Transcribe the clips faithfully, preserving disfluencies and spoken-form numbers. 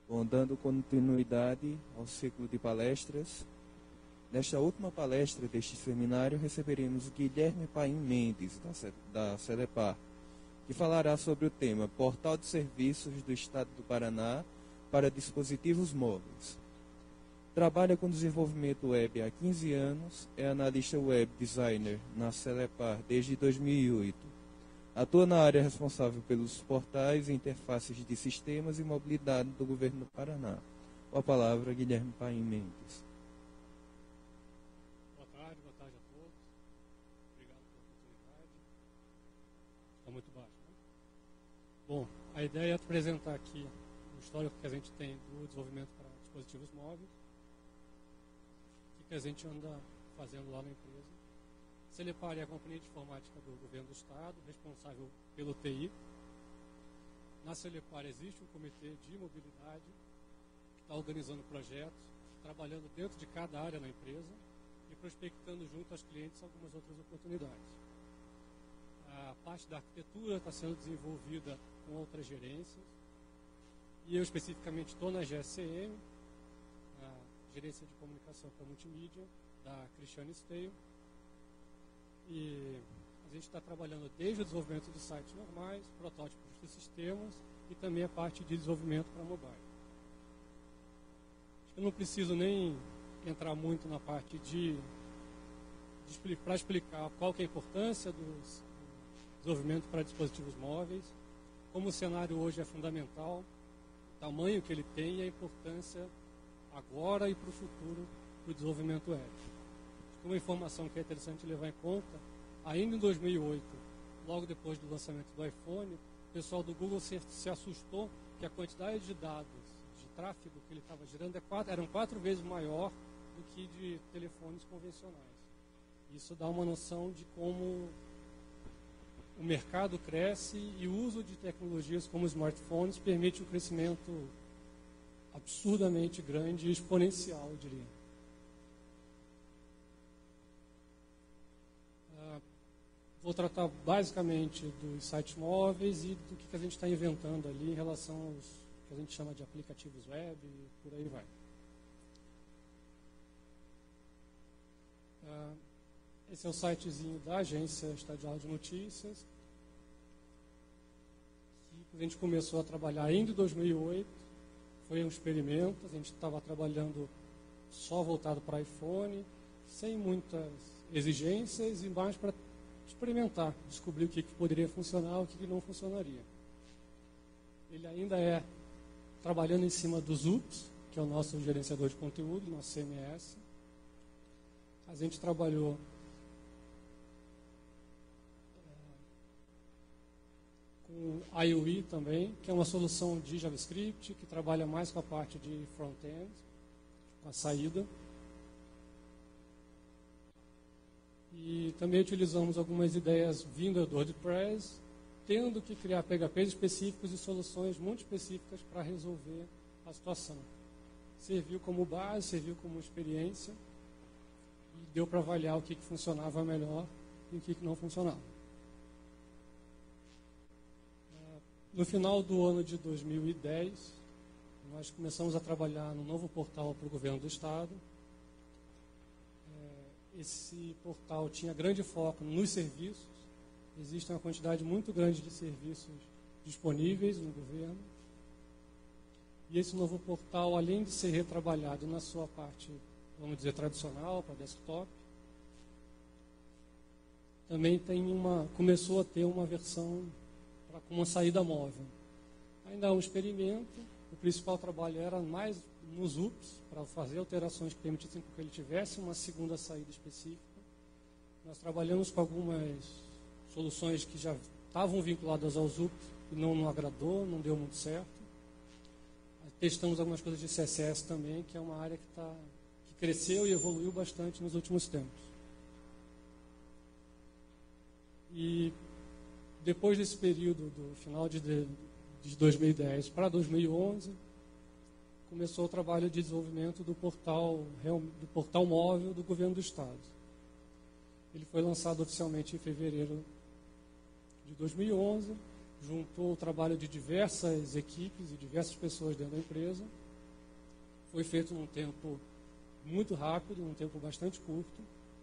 Bom, dando continuidade ao ciclo de palestras, nesta última palestra deste seminário receberemos Guilherme Paim Mendes, da Celepar, que falará sobre o tema Portal de Serviços do Estado do Paraná para dispositivos móveis. Trabalha com desenvolvimento web há quinze anos, é analista web designer na Celepar desde dois mil e oito. Atua na área responsável pelos portais e interfaces de sistemas e mobilidade do governo do Paraná. Com a palavra, Guilherme Paim Mendes. Boa tarde, boa tarde a todos. Obrigado pela oportunidade. Está muito baixo, né? Bom, a ideia é apresentar aqui o histórico que a gente tem do desenvolvimento para dispositivos móveis, o que a gente anda fazendo lá na empresa. A Celepar é a companhia de informática do governo do estado, responsável pelo T I. Na Celepar existe um comitê de mobilidade que está organizando projetos, trabalhando dentro de cada área na empresa e prospectando junto aos clientes algumas outras oportunidades. A parte da arquitetura está sendo desenvolvida com outras gerências e eu especificamente estou na G S M, a Gerência de Comunicação para Multimídia, da Cristiane Steio. E a gente está trabalhando desde o desenvolvimento de sites normais, protótipos de sistemas e também a parte de desenvolvimento para mobile. Acho que eu não preciso nem entrar muito na parte de, de para explicar qual que é a importância do, do desenvolvimento para dispositivos móveis, como o cenário hoje é fundamental, o tamanho que ele tem e a importância agora e para o futuro do desenvolvimento web. Uma informação que é interessante levar em conta, ainda em dois mil e oito, logo depois do lançamento do iPhone, o pessoal do Google se, se assustou que a quantidade de dados, de tráfego que ele estava gerando é quatro, eram quatro vezes maior do que de telefones convencionais. Isso dá uma noção de como o mercado cresce e o uso de tecnologias como smartphones permite um crescimento absurdamente grande e exponencial, eu diria. Vou tratar basicamente dos sites móveis e do que a gente está inventando ali em relação aos que a gente chama de aplicativos web e por aí vai. Esse é o sitezinho da Agência Estadual de Notícias, que a gente começou a trabalhar ainda em dois mil e oito, foi um experimento, a gente estava trabalhando só voltado para iPhone, sem muitas exigências e mais para experimentar, descobrir o que, que poderia funcionar, o que, que não funcionaria. Ele ainda é trabalhando em cima do Zups, que é o nosso gerenciador de conteúdo, nosso C M S. A gente trabalhou é, com I O E também, que é uma solução de JavaScript, que trabalha mais com a parte de front-end, com a saída. E também utilizamos algumas ideias vindas do WordPress, tendo que criar P H Ps específicos e soluções muito específicas para resolver a situação. Serviu como base, serviu como experiência e deu para avaliar o que, que funcionava melhor e o que, que não funcionava. No final do ano de dois mil e dez, nós começamos a trabalhar no novo portal para o governo do estado. Esse portal tinha grande foco nos serviços. Existe uma quantidade muito grande de serviços disponíveis no governo. E esse novo portal, além de ser retrabalhado na sua parte, vamos dizer, tradicional, para desktop, também tem uma, começou a ter uma versão para, com uma saída móvel. Ainda é um experimento. O principal trabalho era mais nos Zups, para fazer alterações que permitissem que ele tivesse uma segunda saída específica. Nós trabalhamos com algumas soluções que já estavam vinculadas ao Zup e não nos agradou, não deu muito certo. Testamos algumas coisas de C S S também, que é uma área que, tá, que cresceu e evoluiu bastante nos últimos tempos. E depois desse período, do final de, de dois mil e dez para dois mil e onze, começou o trabalho de desenvolvimento do portal, do portal móvel do governo do estado. Ele foi lançado oficialmente em fevereiro de dois mil e onze juntou o trabalho de diversas equipes e diversas pessoas dentro da empresa. Foi feito num tempo muito rápido, num tempo bastante curto.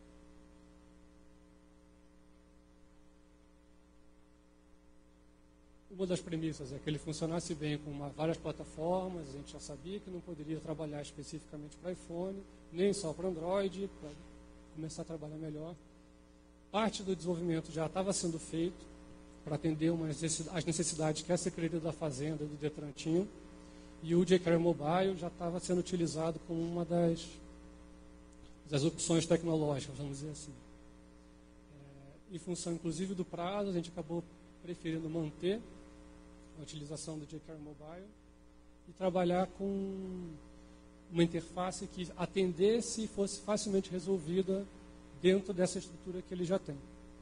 Uma das premissas é que ele funcionasse bem com uma, várias plataformas. A gente já sabia que não poderia trabalhar especificamente para iPhone, nem só para Android, para começar a trabalhar melhor. Parte do desenvolvimento já estava sendo feito para atender umas as necessidades que a Secretaria da Fazenda e do Detran tinham, e o jQuery Mobile já estava sendo utilizado como uma das, das opções tecnológicas, vamos dizer assim. É, em função, inclusive, do prazo, a gente acabou preferindo manter a utilização do jQuery Mobile e trabalhar com uma interface que atendesse e fosse facilmente resolvida dentro dessa estrutura que ele já tem.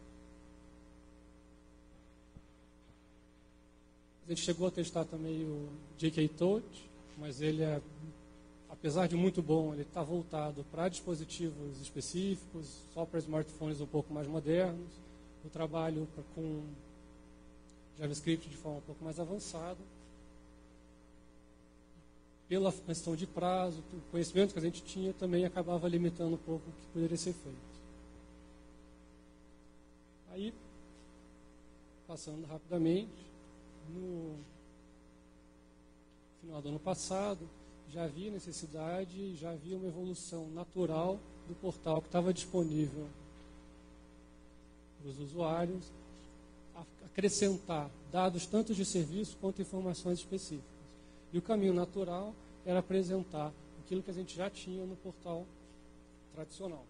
A gente chegou a testar também o jkToad, mas ele é, apesar de muito bom, ele está voltado para dispositivos específicos, só para smartphones um pouco mais modernos. O trabalho pra, com JavaScript de forma um pouco mais avançada. Pela questão de prazo, o conhecimento que a gente tinha também acabava limitando um pouco o que poderia ser feito. Aí, passando rapidamente, no final do ano passado, já havia necessidade, já havia uma evolução natural do portal que estava disponível para os usuários, acrescentar dados tanto de serviço quanto informações específicas. E o caminho natural era apresentar aquilo que a gente já tinha no portal tradicional.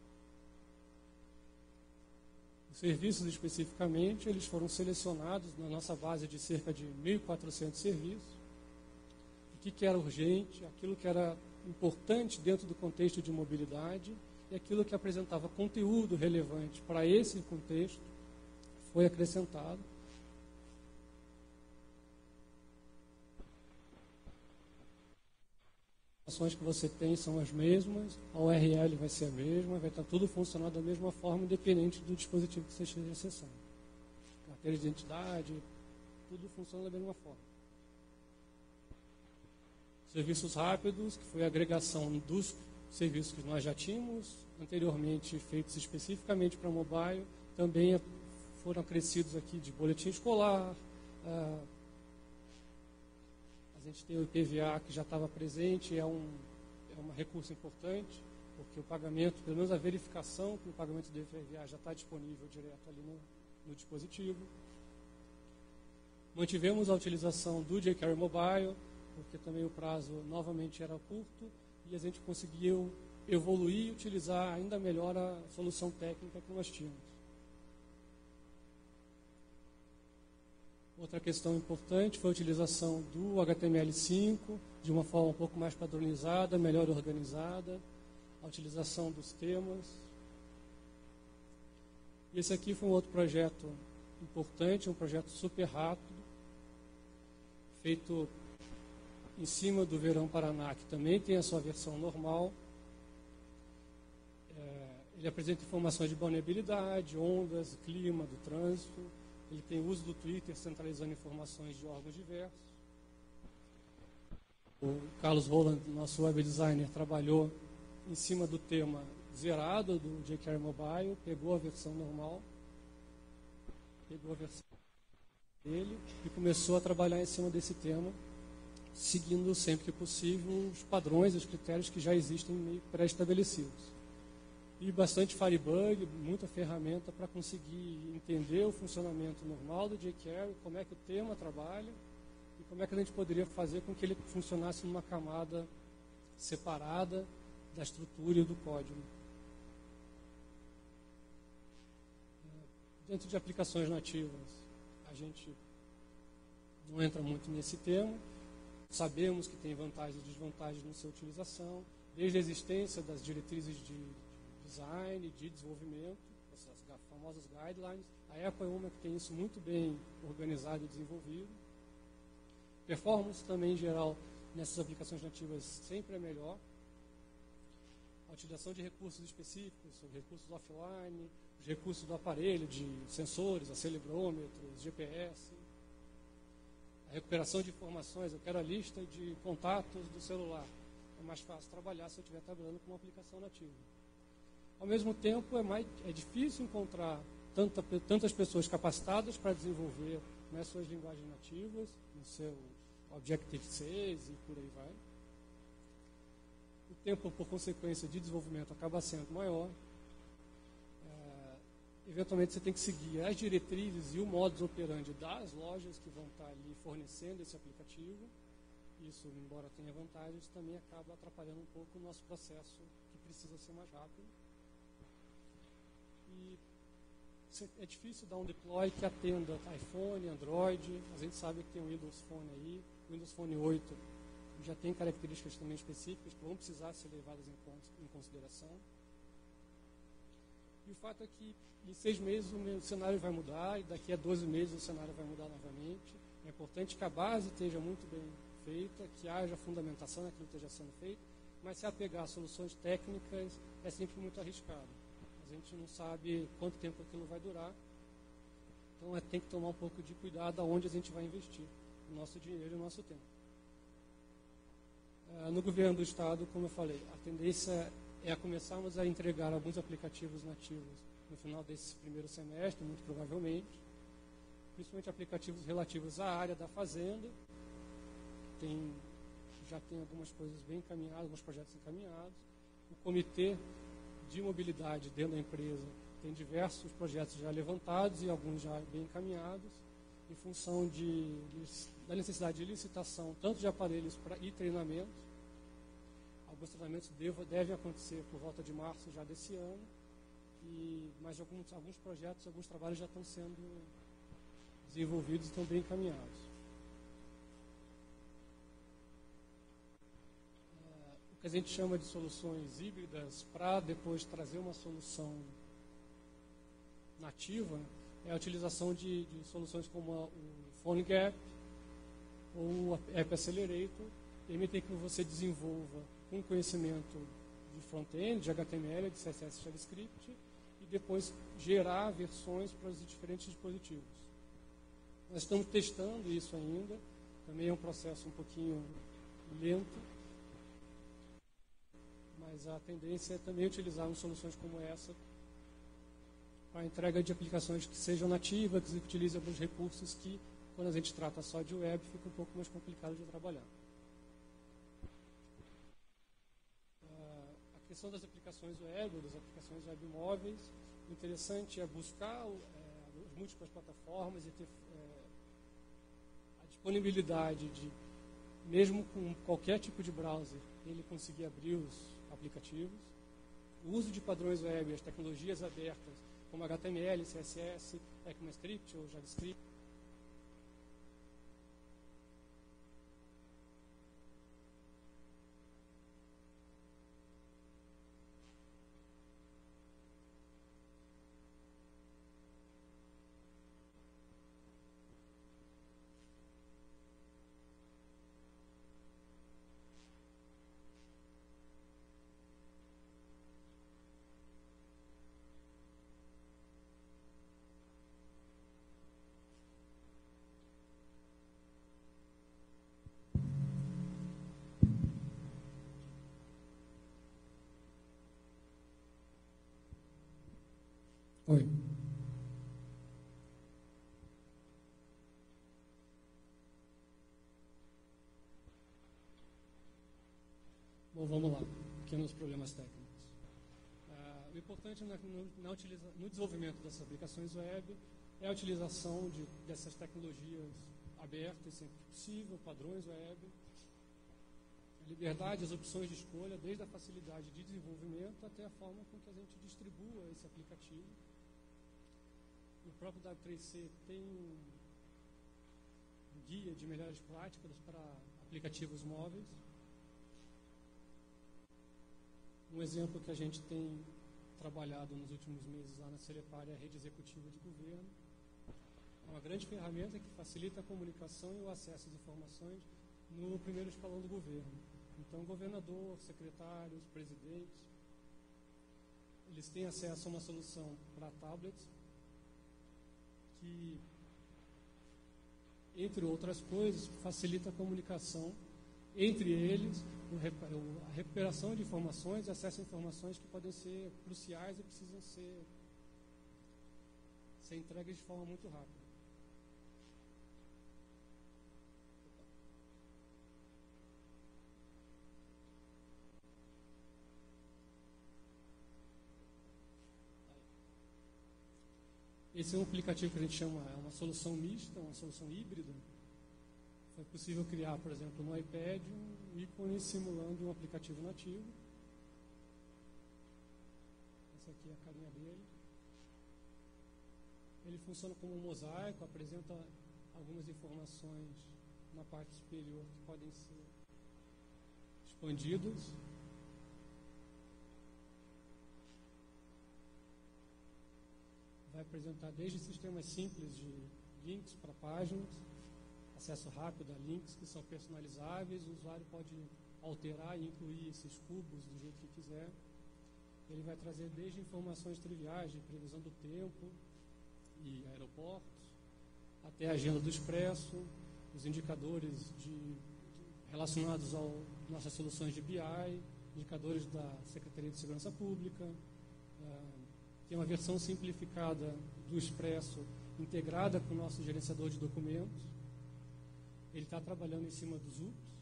Os serviços, especificamente, eles foram selecionados na nossa base de cerca de mil e quatrocentos serviços. O que, que era urgente, aquilo que era importante dentro do contexto de mobilidade e aquilo que apresentava conteúdo relevante para esse contexto foi acrescentado. As ações que você tem são as mesmas, a U R L vai ser a mesma, vai estar tudo funcionando da mesma forma, independente do dispositivo que você esteja acessando. Carteira de identidade, tudo funciona da mesma forma. Serviços rápidos, que foi a agregação dos serviços que nós já tínhamos anteriormente feitos especificamente para mobile, também foram acrescidos aqui de boletim escolar. Ah, a gente tem o I P V A que já estava presente, é um, é um recurso importante, porque o pagamento, pelo menos a verificação que o pagamento do I P V A já está disponível direto ali no, no dispositivo. Mantivemos a utilização do jQuery Mobile, porque também o prazo novamente era curto, e a gente conseguiu evoluir e utilizar ainda melhor a solução técnica que nós tínhamos. Outra questão importante foi a utilização do H T M L cinco de uma forma um pouco mais padronizada, melhor organizada, a utilização dos temas. E esse aqui foi um outro projeto importante, um projeto super rápido, feito em cima do Verão Paraná, que também tem a sua versão normal. É, ele apresenta informações de vulnerabilidade, ondas, clima do trânsito. Ele tem uso do Twitter centralizando informações de órgãos diversos. O Carlos Roland, nosso web designer, trabalhou em cima do tema zerado do jQuery Mobile, pegou a versão normal, pegou a versão dele e começou a trabalhar em cima desse tema, seguindo sempre que possível os padrões, os critérios que já existem meio pré-estabelecidos. E bastante Firebug, muita ferramenta para conseguir entender o funcionamento normal do jQuery, como é que o tema trabalha e como é que a gente poderia fazer com que ele funcionasse numa camada separada da estrutura e do código. Dentro de aplicações nativas, a gente não entra muito nesse tema. Sabemos que tem vantagens e desvantagens na sua utilização, desde a existência das diretrizes de design, de desenvolvimento, essas famosas guidelines. A Apple é uma que tem isso muito bem organizado e desenvolvido. Performance também, em geral, nessas aplicações nativas sempre é melhor. A utilização de recursos específicos, recursos offline, os recursos do aparelho, de sensores, acelegrômetros, G P S. a recuperação de informações, eu quero a lista de contatos do celular. É mais fácil trabalhar se eu estiver trabalhando com uma aplicação nativa. Ao mesmo tempo, é, mais, é difícil encontrar tanta, tantas pessoas capacitadas para desenvolver, né, suas linguagens nativas, no seu Objective-C e por aí vai. O tempo, por consequência, de desenvolvimento acaba sendo maior. É, eventualmente, você tem que seguir as diretrizes e o modus operandi das lojas que vão estar ali fornecendo esse aplicativo. Isso, embora tenha vantagens, também acaba atrapalhando um pouco o nosso processo, que precisa ser mais rápido. E é difícil dar um deploy que atenda iPhone, Android. A gente sabe que tem o Windows Phone aí. O Windows Phone oito já tem características também específicas que vão precisar ser levadas em consideração. E o fato é que em seis meses o meu cenário vai mudar e daqui a doze meses o cenário vai mudar novamente. É importante que a base esteja muito bem feita, que haja fundamentação naquilo que esteja sendo feito, mas se apegar a soluções técnicas é sempre muito arriscado. A gente não sabe quanto tempo aquilo vai durar, então é, tem que tomar um pouco de cuidado aonde a gente vai investir o nosso dinheiro e o nosso tempo. Uh, no governo do estado, como eu falei, a tendência é a começarmos a entregar alguns aplicativos nativos no final desse primeiro semestre, muito provavelmente, principalmente aplicativos relativos à área da fazenda. Tem, já tem algumas coisas bem encaminhadas, alguns projetos encaminhados. O comitê de mobilidade dentro da empresa tem diversos projetos já levantados e alguns já bem encaminhados, em função de, da necessidade de licitação, tanto de aparelhos pra, e treinamentos. Alguns treinamentos devo, devem acontecer por volta de março já desse ano, e, mas alguns, alguns projetos, alguns trabalhos já estão sendo desenvolvidos e estão bem encaminhados. Uh, o que a gente chama de soluções híbridas, para depois trazer uma solução nativa, é a utilização de, de soluções como a, o PhoneGap ou o App Accelerator, permitem que você desenvolva com conhecimento de front-end, de H T M L, de C S S e JavaScript, e depois gerar versões para os diferentes dispositivos. Nós estamos testando isso ainda, também é um processo um pouquinho lento, mas a tendência é também utilizarmos soluções como essa para a entrega de aplicações que sejam nativas, que utilizem alguns recursos que, quando a gente trata só de web, fica um pouco mais complicado de trabalhar. A questão das aplicações web, das aplicações web móveis, o interessante é buscar é, as múltiplas plataformas e ter é, a disponibilidade de, mesmo com qualquer tipo de browser, ele conseguir abrir os aplicativos. O uso de padrões web, as tecnologias abertas, como H T M L, C S S, ECMAScript ou JavaScript. Oi. Bom, vamos lá. Pequenos problemas técnicos. Ah, o importante na, no, na utiliza, no desenvolvimento dessas aplicações web é a utilização de, dessas tecnologias abertas, sempre que possível, padrões web, a liberdade, as opções de escolha, desde a facilidade de desenvolvimento até a forma com que a gente distribua esse aplicativo. O próprio W três C tem um guia de melhores práticas para aplicativos móveis. Um exemplo que a gente tem trabalhado nos últimos meses lá na Celepar é a rede executiva de governo. É uma grande ferramenta que facilita a comunicação e o acesso às informações no primeiro escalão do governo. Então, governador, secretários, presidentes, eles têm acesso a uma solução para tablets que entre outras coisas, facilita a comunicação entre eles, a recuperação de informações, acesso a informações que podem ser cruciais e precisam ser, ser entregues de forma muito rápida. Esse é um aplicativo que a gente chama, é uma solução mista, uma solução híbrida. Foi possível criar, por exemplo, no iPad, um ícone simulando um aplicativo nativo. Essa aqui é a carinha dele. Ele funciona como um mosaico, apresenta algumas informações na parte superior que podem ser expandidas. Vai apresentar desde sistemas simples de links para páginas, acesso rápido a links que são personalizáveis, o usuário pode alterar e incluir esses cubos do jeito que quiser. Ele vai trazer desde informações triviais de previsão do tempo e aeroportos, até a agenda do Expresso, os indicadores de, de, relacionados às nossas soluções de B I, indicadores da Secretaria de Segurança Pública. Uh, tem uma versão simplificada do Expresso integrada com o nosso gerenciador de documentos. Ele está trabalhando em cima dos U P S.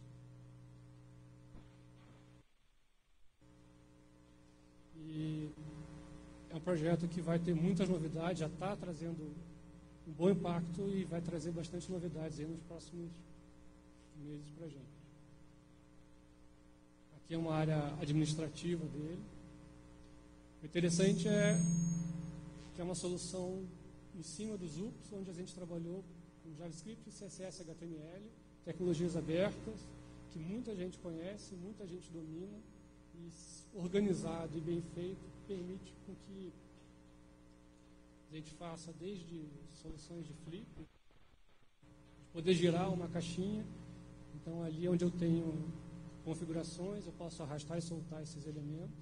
E é um projeto que vai ter muitas novidades, já está trazendo um bom impacto e vai trazer bastante novidades aí nos próximos meses para a gente. Aqui é uma área administrativa dele. O interessante é que é uma solução em cima dos U P S, onde a gente trabalhou com JavaScript, C S S, H T M L, tecnologias abertas, que muita gente conhece, muita gente domina, e organizado e bem feito, permite com que a gente faça desde soluções de flip, de poder girar uma caixinha. Então, ali onde eu tenho configurações, eu posso arrastar e soltar esses elementos.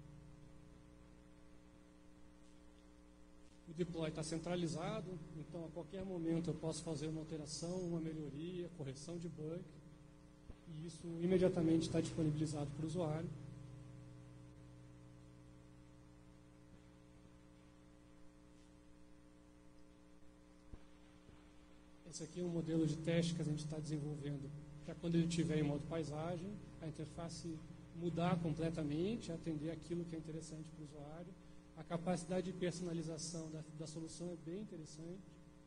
O deploy está centralizado, então a qualquer momento eu posso fazer uma alteração, uma melhoria, correção de bug, e isso imediatamente está disponibilizado para o usuário. Esse aqui é um modelo de teste que a gente está desenvolvendo para quando ele estiver em modo paisagem, a interface mudar completamente, atender aquilo que é interessante para o usuário. A capacidade de personalização da, da solução é bem interessante.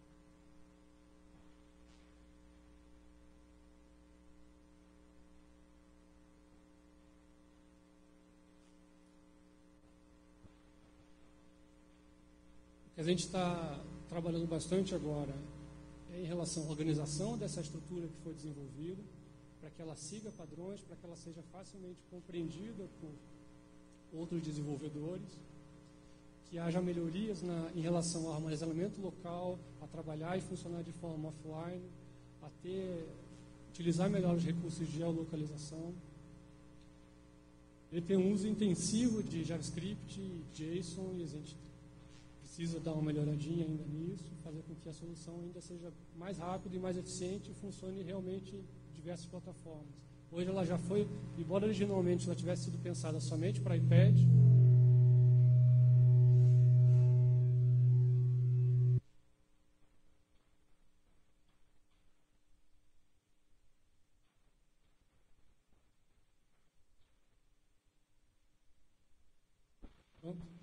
O que a gente está trabalhando bastante agora é em relação à organização dessa estrutura que foi desenvolvida, para que ela siga padrões, para que ela seja facilmente compreendida por outros desenvolvedores, que haja melhorias na, em relação ao armazenamento local, a trabalhar e funcionar de forma offline, a ter, utilizar melhor os recursos de geolocalização. Ele tem um uso intensivo de JavaScript e JSON, e a gente precisa dar uma melhoradinha ainda nisso, fazer com que a solução ainda seja mais rápida e mais eficiente e funcione realmente em diversas plataformas. Hoje ela já foi, embora originalmente ela tivesse sido pensada somente para iPad, pronto.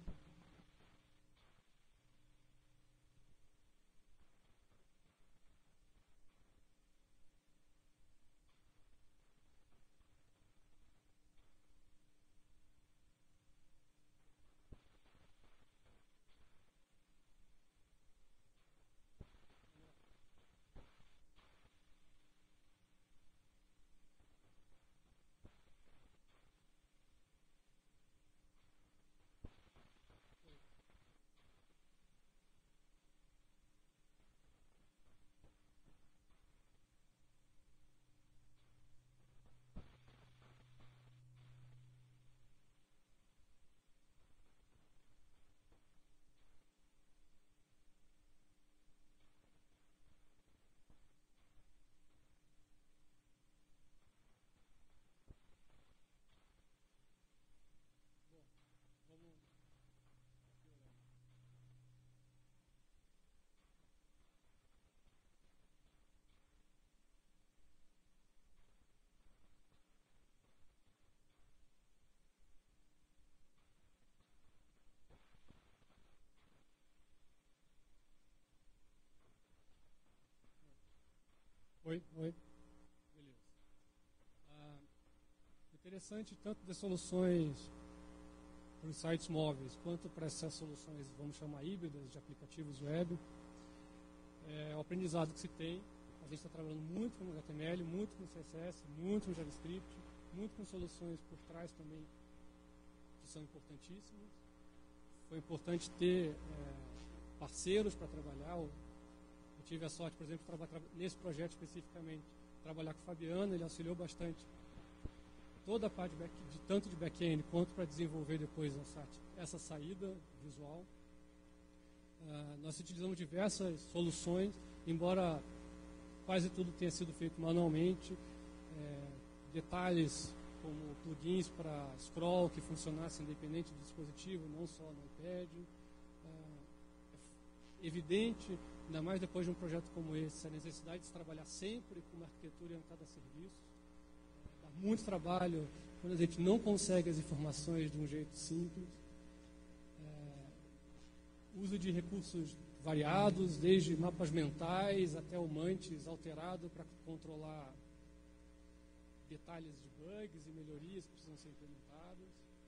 Oi, oi. Beleza. Ah, interessante tanto das soluções para os sites móveis quanto para essas soluções, vamos chamar híbridas, de aplicativos web, é o aprendizado que se tem. A gente está trabalhando muito com H T M L, muito com C S S, muito com JavaScript, muito com soluções por trás também, que são importantíssimas. Foi importante ter é, parceiros para trabalhar. Eu tive a sorte, por exemplo, de trabalhar nesse projeto especificamente, trabalhar com o Fabiano, ele auxiliou bastante toda a parte de, back, de tanto de back-end quanto para desenvolver depois essa, essa saída visual. Uh, nós utilizamos diversas soluções, embora quase tudo tenha sido feito manualmente. É, detalhes como plugins para scroll que funcionassem independente do dispositivo, não só no iPad. Uh, é evidente, ainda mais depois de um projeto como esse, a necessidade de se trabalhar sempre com uma arquitetura orientada a serviços. Uh, dá muito trabalho quando a gente não consegue as informações de um jeito simples. Uso de recursos variados, desde mapas mentais até o Mantis alterado para controlar detalhes de bugs e melhorias que precisam ser implementadas.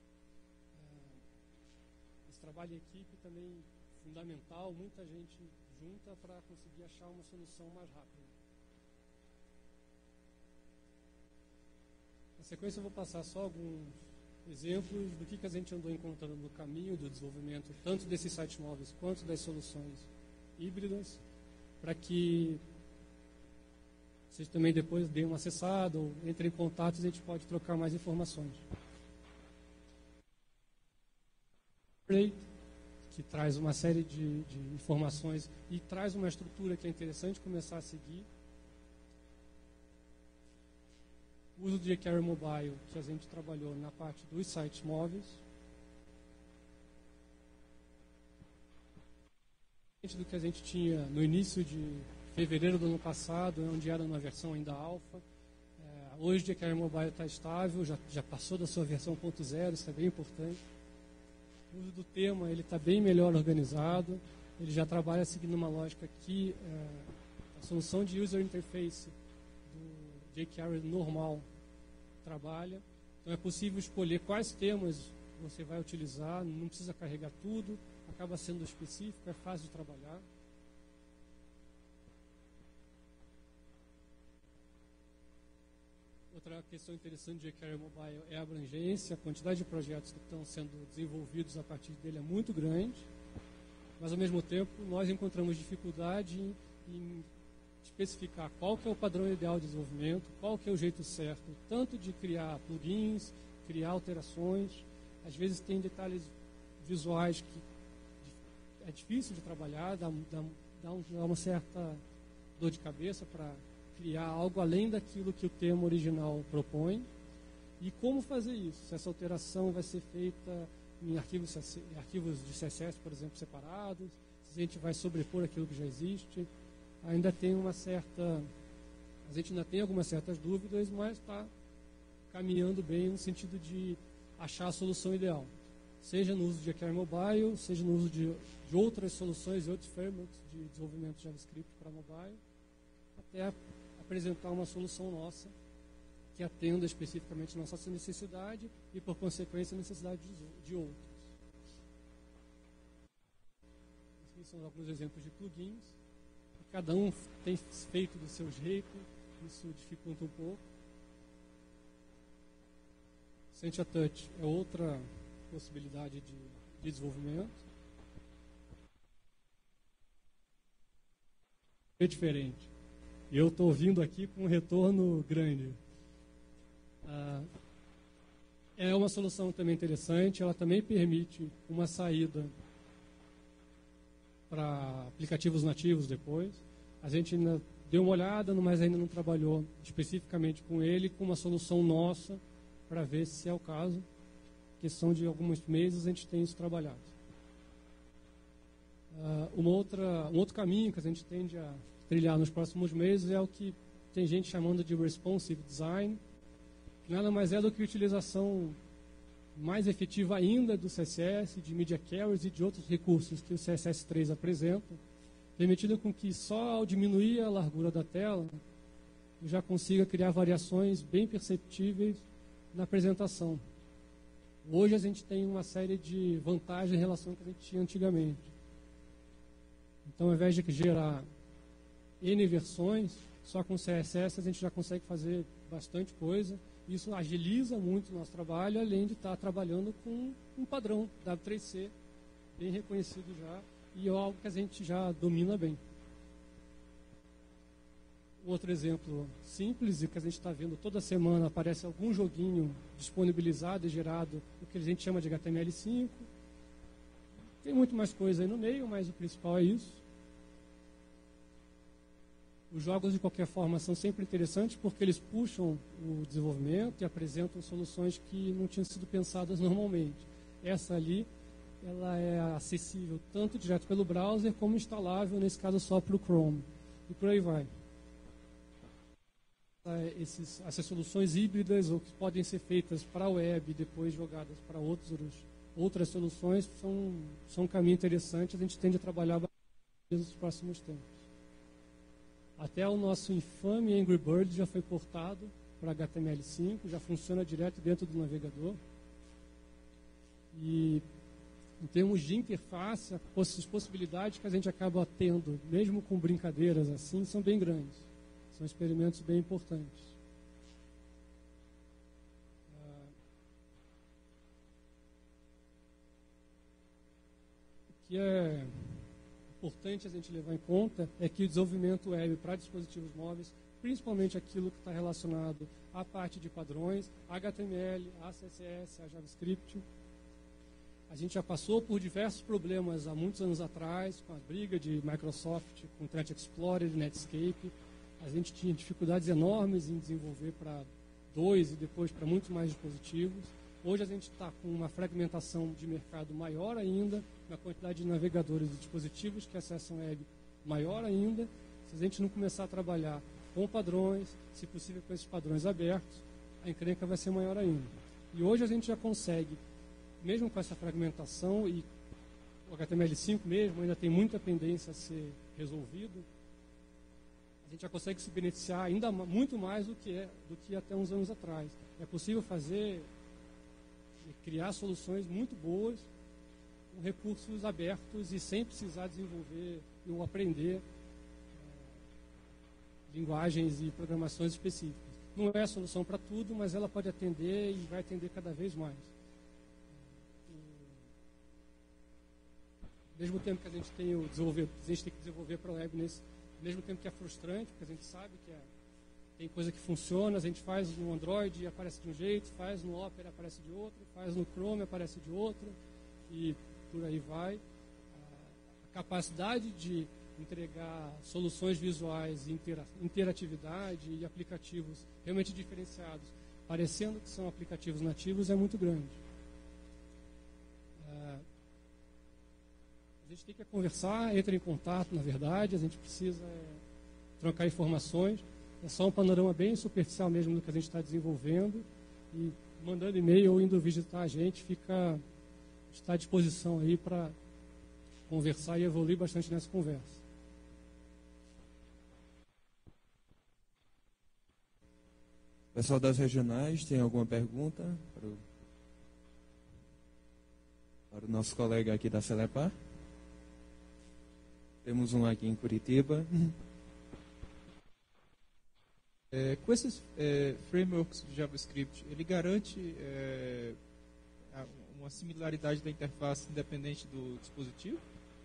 Esse trabalho em equipe também é fundamental, muita gente junta para conseguir achar uma solução mais rápida. Na sequência eu vou passar só alguns exemplos do que, que a gente andou encontrando no caminho do desenvolvimento, tanto desses sites móveis quanto das soluções híbridas, para que vocês também depois deem uma acessada ou entrem em contato e a gente pode trocar mais informações. Que traz uma série de, de informações e traz uma estrutura que é interessante começar a seguir. O uso de jQuery Mobile, que a gente trabalhou na parte dos sites móveis. Do que a gente tinha no início de fevereiro do ano passado, onde era uma versão ainda alfa. É, hoje o jQuery Mobile está estável, já, já passou da sua versão ponto zero, isso é bem importante. O uso do tema está bem melhor organizado, ele já trabalha seguindo uma lógica que é, a solução de user interface do jQuery normal trabalha. Então é possível escolher quais temas você vai utilizar, não precisa carregar tudo, acaba sendo específico, é fácil de trabalhar. Outra questão interessante de jQuery Mobile é a abrangência, a quantidade de projetos que estão sendo desenvolvidos a partir dele é muito grande, mas ao mesmo tempo nós encontramos dificuldade em, em especificar qual que é o padrão ideal de desenvolvimento, qual que é o jeito certo, tanto de criar plugins, criar alterações. Às vezes tem detalhes visuais que é difícil de trabalhar, dá, dá, dá, um, dá uma certa dor de cabeça para criar algo além daquilo que o tema original propõe. E como fazer isso? Se essa alteração vai ser feita em arquivos, em arquivos de C S S, por exemplo, separados, se a gente vai sobrepor aquilo que já existe. Ainda tem uma certa... A gente ainda tem algumas certas dúvidas, mas está caminhando bem no sentido de achar a solução ideal. Seja no uso de jQuery Mobile, seja no uso de, de outras soluções e outros frameworks de desenvolvimento de JavaScript para mobile, até apresentar uma solução nossa que atenda especificamente nossa necessidade e, por consequência, a necessidade de, de outros. Aqui são alguns exemplos de plugins. Cada um tem feito do seu jeito, isso dificulta um pouco. Sentia Touch é outra possibilidade de, de desenvolvimento. É diferente. Eu estou vindo aqui com um retorno grande. Ah, é uma solução também interessante, ela também permite uma saída para aplicativos nativos depois. A gente ainda deu uma olhada, mas ainda não trabalhou especificamente com ele, com uma solução nossa, para ver se é o caso. Em questão de alguns meses a gente tem isso trabalhado. Uh, uma outra, um outro caminho que a gente tende a trilhar nos próximos meses é o que tem gente chamando de responsive design, que nada mais é do que a utilização mais efetiva ainda do C S S, de media carriers e de outros recursos que o C S S três apresenta, permitindo com que só ao diminuir a largura da tela, eu já consiga criar variações bem perceptíveis na apresentação. Hoje a gente tem uma série de vantagens em relação ao que a gente tinha antigamente. Então, ao invés de gerar N versões, só com C S S a gente já consegue fazer bastante coisa. Isso agiliza muito o nosso trabalho, além de estar trabalhando com um padrão W três C, bem reconhecido já, e algo que a gente já domina bem. Outro exemplo simples, e que a gente está vendo toda semana, aparece algum joguinho disponibilizado e gerado, o que a gente chama de H T M L cinco. Tem muito mais coisa aí no meio, mas o principal é isso. Os jogos, de qualquer forma, são sempre interessantes porque eles puxam o desenvolvimento e apresentam soluções que não tinham sido pensadas normalmente. Essa ali, ela é acessível tanto direto pelo browser como instalável, nesse caso, só para o Chrome. E por aí vai. Esses, essas soluções híbridas, ou que podem ser feitas para a web e depois jogadas para outros, outras soluções, são, são um caminho interessante. A gente tende a trabalhar bastante nos próximos tempos. Até o nosso infame Angry Bird já foi portado para H T M L cinco, já funciona direto dentro do navegador. E em termos de interface, as possibilidades que a gente acaba tendo, mesmo com brincadeiras assim, são bem grandes. São experimentos bem importantes. O que é importante a gente levar em conta é que o desenvolvimento web para dispositivos móveis, principalmente aquilo que está relacionado à parte de padrões, H T M L, a C S S, a JavaScript, a gente já passou por diversos problemas há muitos anos atrás, com a briga de Microsoft, com o Internet Explorer e Netscape. A gente tinha dificuldades enormes em desenvolver para dois e depois para muitos mais dispositivos. Hoje a gente está com uma fragmentação de mercado maior ainda, na quantidade de navegadores e dispositivos que acessam web maior ainda. Se a gente não começar a trabalhar com padrões, se possível com esses padrões abertos, a encrenca vai ser maior ainda. E hoje a gente já consegue, mesmo com essa fragmentação, e o H T M L cinco mesmo ainda tem muita pendência a ser resolvido, a gente já consegue se beneficiar ainda muito mais do que, é, do que até uns anos atrás. É possível fazer e criar soluções muito boas com recursos abertos e sem precisar desenvolver ou aprender é, linguagens e programações específicas. Não é a solução para tudo, mas ela pode atender e vai atender cada vez mais. Ao mesmo tempo que a gente tem o desenvolver, a gente tem que desenvolver para a web nesse, ao mesmo tempo que é frustrante, porque a gente sabe que é, tem coisa que funciona, a gente faz no Android e aparece de um jeito, faz no Opera aparece de outro, faz no Chrome aparece de outro, e por aí vai. A capacidade de entregar soluções visuais, intera interatividade e aplicativos realmente diferenciados, parecendo que são aplicativos nativos, é muito grande. A gente tem que conversar, entra em contato, na verdade, a gente precisa é, trocar informações. É só um panorama bem superficial mesmo do que a gente está desenvolvendo. E mandando e-mail ou indo visitar a gente, fica, está à disposição aí para conversar e evoluir bastante nessa conversa. Pessoal das regionais, tem alguma pergunta para o, para o nosso colega aqui da Celepar? Temos um aqui em Curitiba. É, com esses é, frameworks de JavaScript, ele garante é, uma similaridade da interface independente do dispositivo?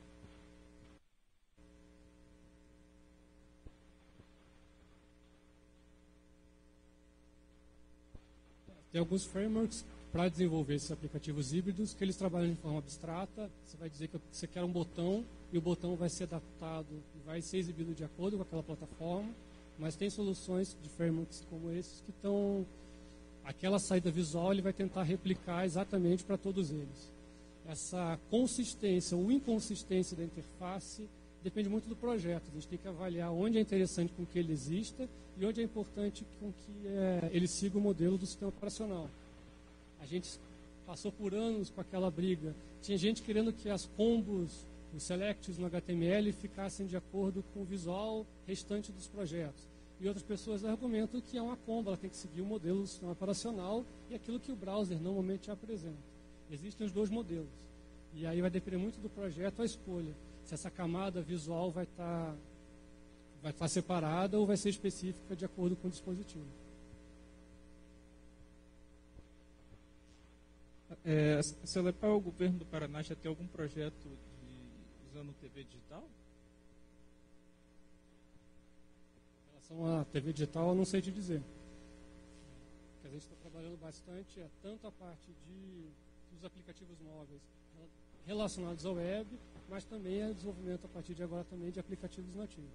Tem alguns frameworks para desenvolver esses aplicativos híbridos que eles trabalham de forma abstrata. Você vai dizer que você quer um botão e o botão vai ser adaptado e vai ser exibido de acordo com aquela plataforma. Mas tem soluções de frameworks como esses que estão... Aquela saída visual ele vai tentar replicar exatamente para todos eles. Essa consistência ou inconsistência da interface depende muito do projeto. A gente tem que avaliar onde é interessante com que ele exista e onde é importante com que é, ele siga o modelo do sistema operacional. A gente passou por anos com aquela briga. Tinha gente querendo que as combos, os selects no H T M L ficassem de acordo com o visual restante dos projetos. E outras pessoas argumentam que é uma combo, ela tem que seguir o modelo do sistema operacional e aquilo que o browser normalmente apresenta. Existem os dois modelos. E aí vai depender muito do projeto a escolha. Se essa camada visual vai estar vai estar separada ou vai ser específica de acordo com o dispositivo. É, a Celepar, o governo do Paraná já tem algum projeto de, usando T V digital? Em relação à T V digital, eu não sei te dizer. O que a gente está trabalhando bastante é tanto a parte de, dos aplicativos móveis relacionados à web, mas também é desenvolvimento a partir de agora também de aplicativos nativos.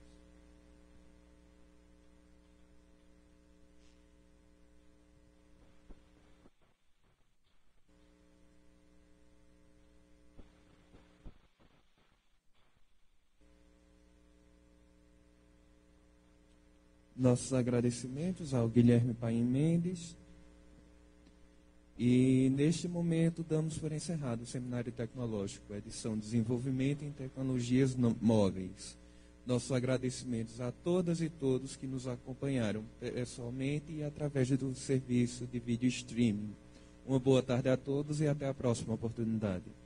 Nossos agradecimentos ao Guilherme Paim Mendes. E, neste momento, damos por encerrado o Seminário Tecnológico, edição Desenvolvimento em Tecnologias Móveis. Nossos agradecimentos a todas e todos que nos acompanharam pessoalmente e através do serviço de vídeo streaming. Uma boa tarde a todos e até a próxima oportunidade.